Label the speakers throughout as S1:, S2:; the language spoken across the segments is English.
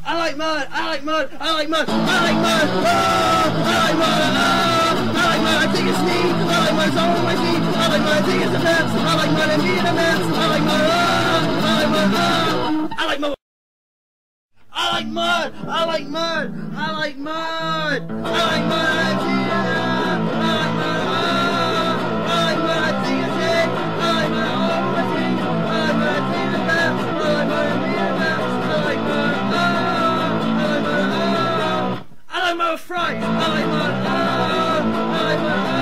S1: I like mud. I like mud. I like mud. I like mud. Oh, I like mud. Oh, I like mud. I think it's me. I like mud. It's all on my feet. I like mud. I think it's a mess. I like mud and me in a mess. I like mud. Oh, I like mud. Oh, I like mud. I like mud. I like mud. I like mud. I like mud. I like mud. I like mud. I think it's it. I like mud. All over my feet. I like mud. I think it's a mess. I like mud and me in a mess. I like mud. I like mud with fries. I like mud. I like mud.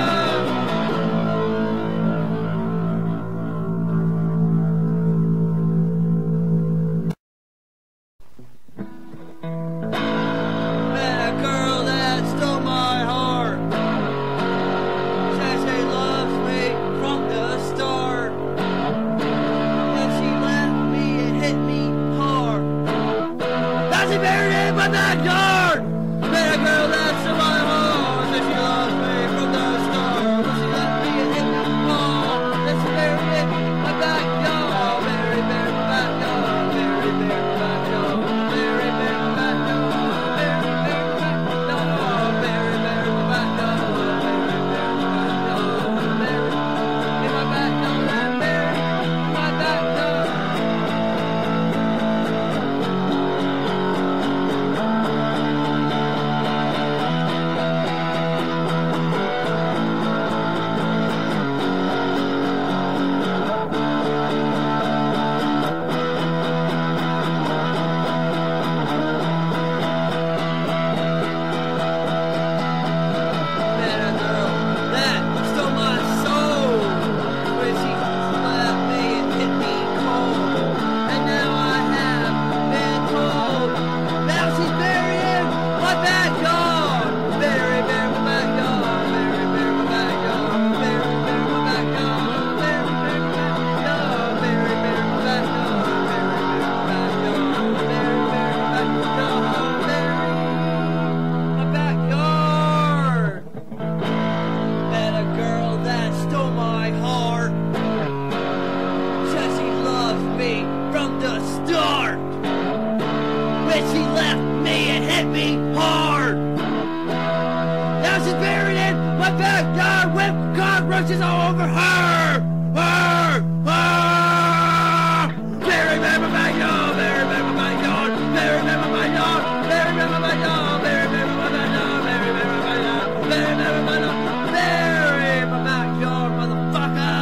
S1: Met a girl that stole my heart. Says she loves me from the start. When she left me, it hit me hard. Now she buried in my backyard. Met a girl that stole my heart. Says she loves me from the start. When she left me, it hit me hard. Then she buried in my backyard. Buried my backyard. Buried my backyard. Buried my backyard. Roaches all over her! Her! Bury me in my backyard! Bury me in my backyard! Bury me in my backyard! Bury me in my backyard! Bury me in my backyard! Bury me in my backyard! Bury me in my backyard! Bury my backyard, motherfucker!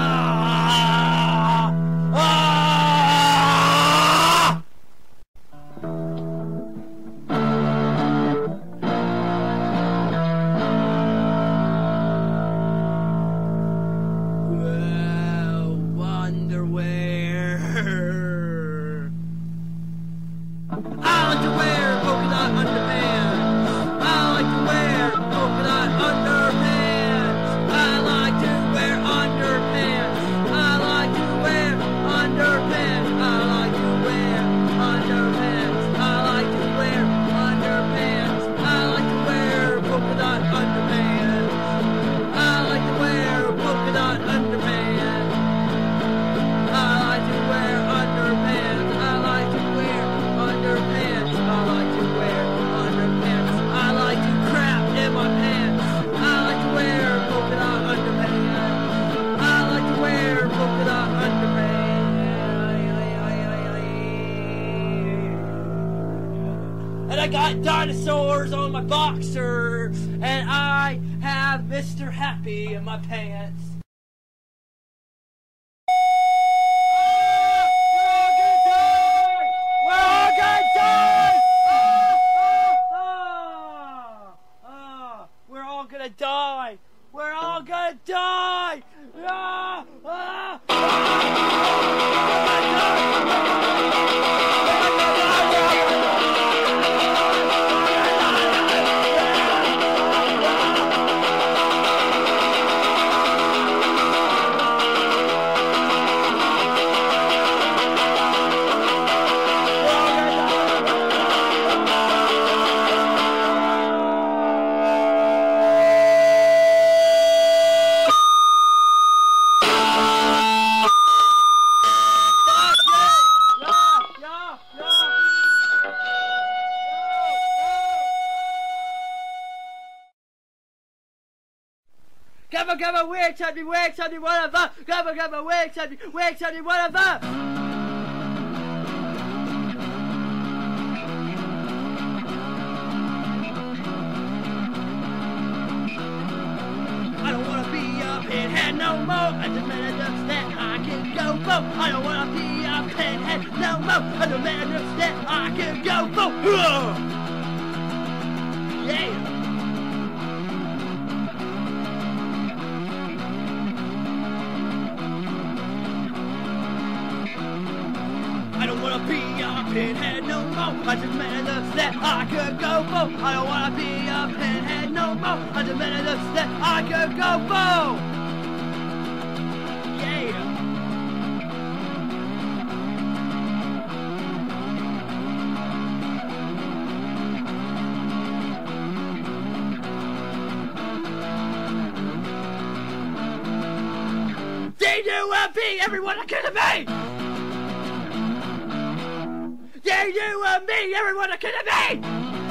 S1: I got dinosaurs on my boxer, and I have Mr. Happy in my pants. We're all gonna die! We're all gonna die! We're all gonna die! Gabba gabba wig something, whatever. Gabba gabba wig something, whatever. I don't wanna be a pinhead no more. I demand that I can go for. I don't wanna be a pinhead no more. I demand that I can go for. Yeah. I don't wanna be a pinhead no more. I demand that I could go for. I don't wanna be a pinhead no more. I demand that I could go for. Yeah. D-U-M-B, everyone I could have made. Yeah, you and me, everyone that could have been!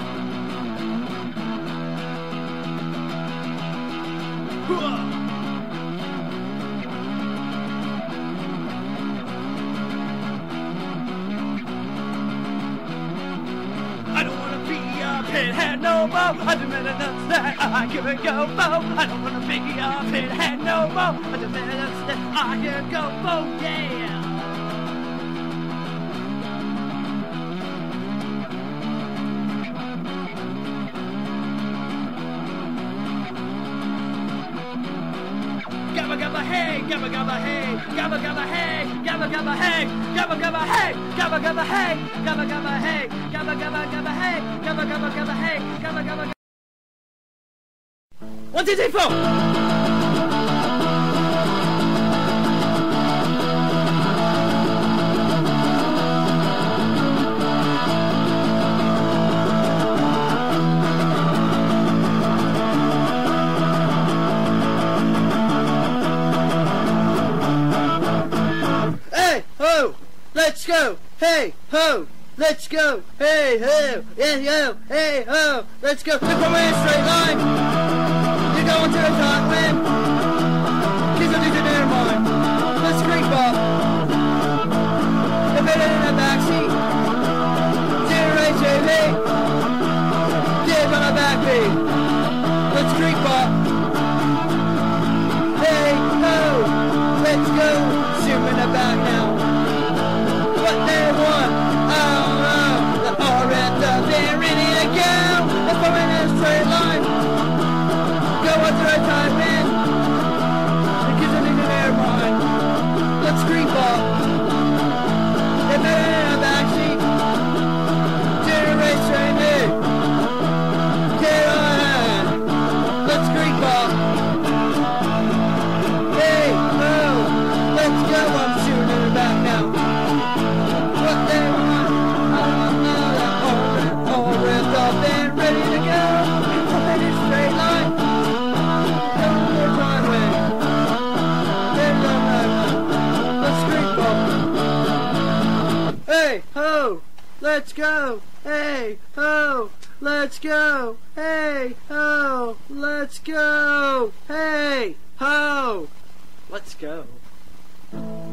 S1: I don't wanna be a pinhead no more. I demand that I can go for. I don't wanna be a pinhead no more. I demand that I can go for, yeah! Gabba gabba hey, gabba gabba hey, gabba gabba hey, gabba gabba hey, gabba gabba hey, gabba gabba hey, gabba gabba hey, gabba gabba gabba hey, gabba gabba gabba hey, gabba gabba. 1, 2, 3, 4. Let's go, hey ho, let's go, hey ho, yeah yo, hey ho, let's go. If I'm in a straight line, you're going to a tight wind. Kids are losing their mind. Let's creep up. If it in the backseat, generate TV. Kids on the backbeat. Let's creep up. Hey ho, let's go. Zoom in the back now. What they want, I don't know. The orange up there, ready to go. If I'm in a straight line, go under a tight wind. The kids are leaving their mind. Let's creep up. If they're in a backseat, generation new. Get on hand. Let's creep up. Hey, oh, let's go. I'm shooting in the back now. What they want, I don't know. All ripped up and ready to go. Up in a straight line. Don't more time way. There's no night. Let's creep up. Hey ho, let's go. Hey ho, let's go. Hey ho, let's go. Hey ho, let's go.